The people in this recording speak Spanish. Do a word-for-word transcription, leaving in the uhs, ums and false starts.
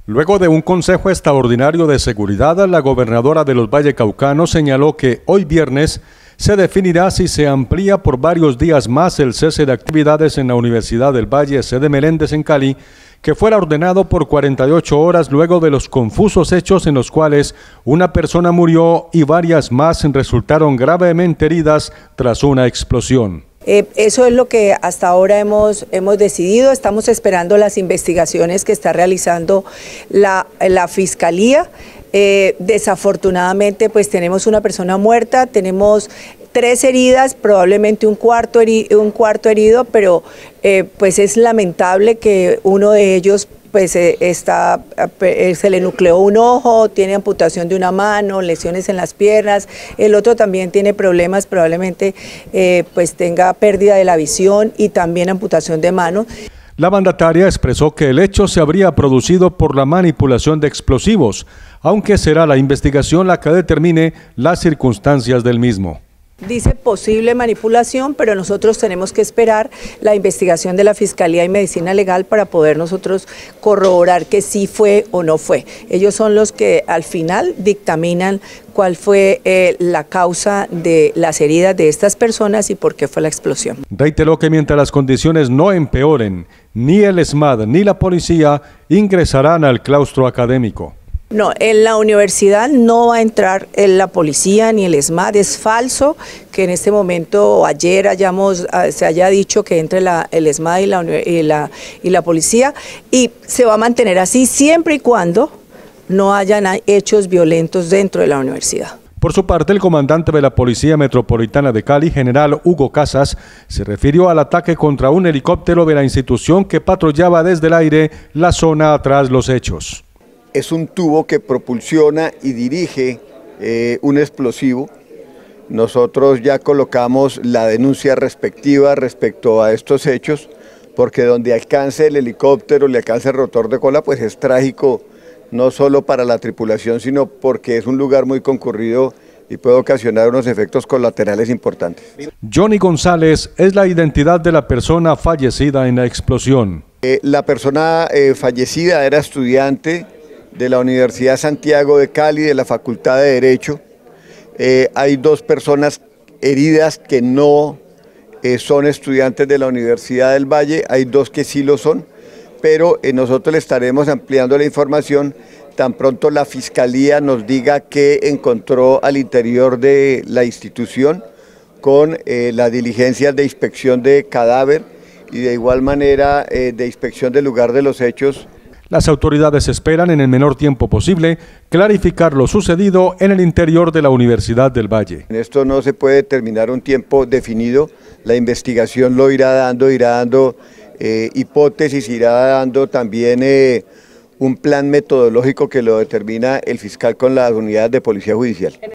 Luego de un consejo extraordinario de seguridad, la gobernadora de los Vallecaucanos señaló que hoy viernes se definirá si se amplía por varios días más el cese de actividades en la Universidad del Valle, sede Meléndez en Cali, que fuera ordenado por cuarenta y ocho horas luego de los confusos hechos en los cuales una persona murió y varias más resultaron gravemente heridas tras una explosión. Eh, eso es lo que hasta ahora hemos, hemos decidido. Estamos esperando las investigaciones que está realizando la, la Fiscalía. Eh, desafortunadamente pues tenemos una persona muerta, tenemos tres heridas, probablemente un cuarto, heri un cuarto herido, pero eh, pues es lamentable que uno de ellos pues eh, está, eh, se le nucleó un ojo, tiene amputación de una mano, lesiones en las piernas, el otro también tiene problemas, probablemente eh, pues tenga pérdida de la visión y también amputación de mano. La mandataria expresó que el hecho se habría producido por la manipulación de explosivos, aunque será la investigación la que determine las circunstancias del mismo. Dice posible manipulación, pero nosotros tenemos que esperar la investigación de la Fiscalía y Medicina Legal para poder nosotros corroborar que sí fue o no fue. Ellos son los que al final dictaminan cuál fue eh, la causa de las heridas de estas personas y por qué fue la explosión. Reiteró que mientras las condiciones no empeoren, ni el ESMAD ni la policía ingresarán al claustro académico. No, en la universidad no va a entrar la policía ni el ESMAD. Es falso que en este momento, ayer hayamos, se haya dicho que entre la, el ESMAD y la, y, la, y la policía, y se va a mantener así siempre y cuando no hayan hechos violentos dentro de la universidad. Por su parte, el comandante de la Policía Metropolitana de Cali, general Hugo Casas, se refirió al ataque contra un helicóptero de la institución que patrullaba desde el aire la zona tras los hechos. Es un tubo que propulsiona y dirige eh, un explosivo. Nosotros ya colocamos la denuncia respectiva respecto a estos hechos, porque donde alcance el helicóptero, le alcance el rotor de cola, pues es trágico, no solo para la tripulación, sino porque es un lugar muy concurrido y puede ocasionar unos efectos colaterales importantes. Johnny González es la identidad de la persona fallecida en la explosión. Eh, la persona eh, fallecida era estudiante de la Universidad Santiago de Cali, de la Facultad de Derecho. Eh, hay dos personas heridas que no eh, son estudiantes de la Universidad del Valle, hay dos que sí lo son, pero eh, nosotros le estaremos ampliando la información tan pronto la Fiscalía nos diga que encontró al interior de la institución con eh, las diligencias de inspección de cadáver y de igual manera eh, de inspección del lugar de los hechos. Las autoridades esperan en el menor tiempo posible clarificar lo sucedido en el interior de la Universidad del Valle. En esto no se puede determinar un tiempo definido, la investigación lo irá dando, irá dando eh, hipótesis, irá dando también eh, un plan metodológico que lo determina el fiscal con las unidades de policía judicial.